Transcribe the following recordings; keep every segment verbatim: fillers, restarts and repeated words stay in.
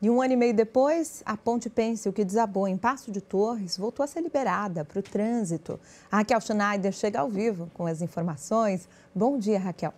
E um ano e meio depois, a Ponte Pêncil, que desabou em Passo de Torres, voltou a ser liberada para o trânsito. A Raquel Schneider chega ao vivo com as informações. Bom dia, Raquel.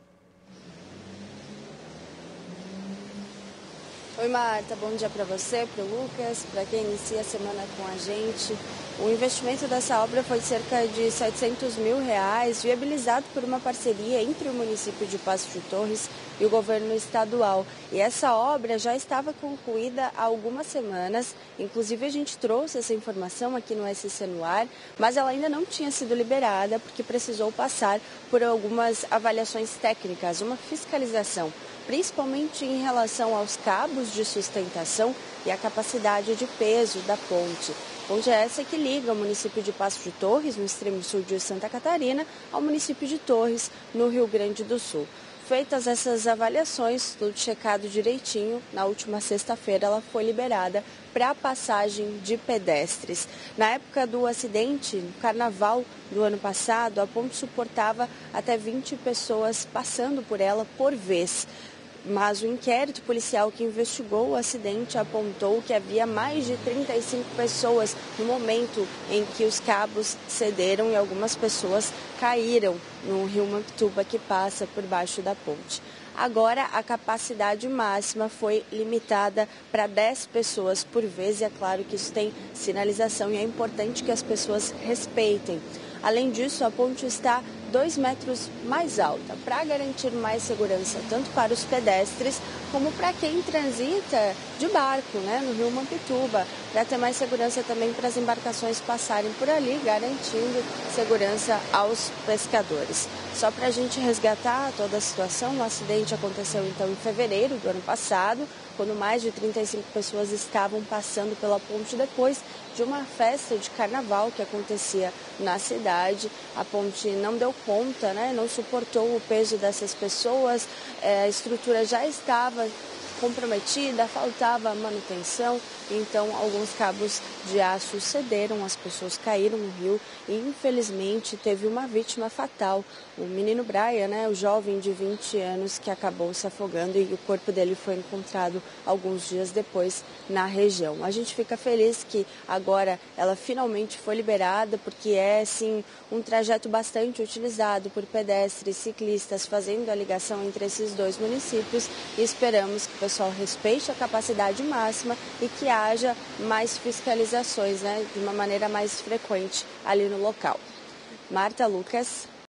Oi, Marta. Bom dia para você, para o Lucas, para quem inicia a semana com a gente. O investimento dessa obra foi de cerca de setecentos mil reais, viabilizado por uma parceria entre o município de Passo de Torres e o governo estadual. E essa obra já estava concluída há algumas semanas, inclusive a gente trouxe essa informação aqui no S C no ar, mas ela ainda não tinha sido liberada porque precisou passar por algumas avaliações técnicas, uma fiscalização, principalmente em relação aos cabos de sustentação e a capacidade de peso da ponte. Ponte essa que liga o município de Passo de Torres, no extremo sul de Santa Catarina, ao município de Torres, no Rio Grande do Sul. Feitas essas avaliações, tudo checado direitinho, na última sexta-feira ela foi liberada para a passagem de pedestres. Na época do acidente, no carnaval do ano passado, a ponte suportava até vinte pessoas passando por ela por vez. Mas o inquérito policial que investigou o acidente apontou que havia mais de trinta e cinco pessoas no momento em que os cabos cederam e algumas pessoas caíram no rio Mampituba, que passa por baixo da ponte. Agora, a capacidade máxima foi limitada para dez pessoas por vez e é claro que isso tem sinalização e é importante que as pessoas respeitem. Além disso, a ponte está dois metros mais alta, para garantir mais segurança tanto para os pedestres como para quem transita de barco, né, no rio Mampituba, para ter mais segurança também para as embarcações passarem por ali, garantindo segurança aos pescadores. Só para a gente resgatar toda a situação, o acidente aconteceu então em fevereiro do ano passado, quando mais de trinta e cinco pessoas estavam passando pela ponte depois de uma festa de carnaval que acontecia na cidade. A ponte não deu conta, né? Não suportou o peso dessas pessoas, a estrutura já estava comprometida, faltava manutenção, então alguns cabos de aço cederam, as pessoas caíram no rio e infelizmente teve uma vítima fatal, o menino Brian, né, o jovem de vinte anos que acabou se afogando e o corpo dele foi encontrado alguns dias depois na região. A gente fica feliz que agora ela finalmente foi liberada, porque é sim um trajeto bastante utilizado por pedestres, ciclistas, fazendo a ligação entre esses dois municípios e esperamos que o pessoal respeite a capacidade máxima e que haja mais fiscalizações, né, de uma maneira mais frequente ali no local. Marta, Lucas.